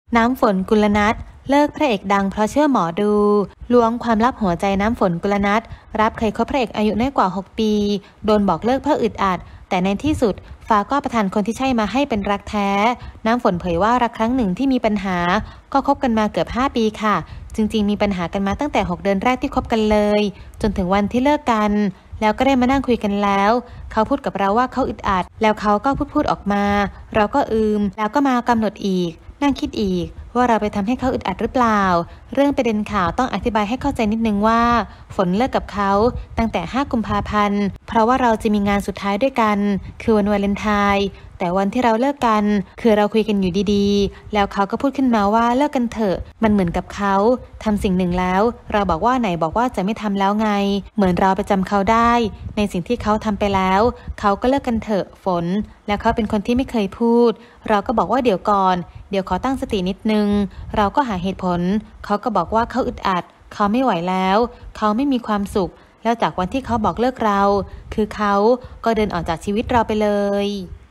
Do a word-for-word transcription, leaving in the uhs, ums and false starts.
น้ำฝนกุลนัทเลิกพระเอกดังเพราะเชื่อหมอดูล้วงความลับหัวใจน้ำฝนกุลนัทรับเคยคบพระเอกอายุน้อยกว่าหกปีโดนบอกเลิกเพราะอึดอัดแต่ในที่สุดฟ้าก็ประทานคนที่ใช่มาให้เป็นรักแท้น้ำฝนเผยว่ารักครั้งหนึ่งที่มีปัญหาก็คบกันมาเกือบห้าปีค่ะจริงๆมีปัญหากันมาตั้งแต่หกเดือนแรกที่คบกันเลยจนถึงวันที่เลิกกันแล้วก็ได้มานั่งคุยกันแล้วเขาพูดกับเราว่าเขาอึดอัดแล้วเขาก็พูดพูดออกมาเราก็อืมแล้วก็มากำหนดอีกนั่งคิดอีกว่าเราไปทำให้เขาอึดอัดหรือเปล่าเรื่องประเด็นข่าวต้องอธิบายให้เข้าใจนิดนึงว่าฝนเลิกกับเขาตั้งแต่ห้ากุมภาพันธ์เพราะว่าเราจะมีงานสุดท้ายด้วยกันคือวันวาเลนไทน์แต่วันที่เราเลิกกันคือเราคุยกันอยู่ดีๆแล้วเขาก็พูดขึ้นมาว่าเลิกกันเถอะมันเหมือนกับเขาทำสิ่งหนึ่งแล้วเราบอกว่าไหนบอกว่าจะไม่ทำแล้วไงเหมือนเราไปจำเขาได้ในสิ่งที่เขาทำไปแล้วเขาก็เลิกกันเถอะฝนแล้วเขาเป็นคนที่ไม่เคยพูดเราก็บอกว่าเดี๋ยวก่อนเดี๋ยวขอตั้งสตินิดนึงเราก็หาเหตุผลเขาก็บอกว่าเขาอึดอัดเขาไม่ไหวแล้วเขาไม่มีความสุขแล้วจากวันที่เขาบอกเลิกเราคือเขาก็เดินออกจากชีวิตเราไปเลย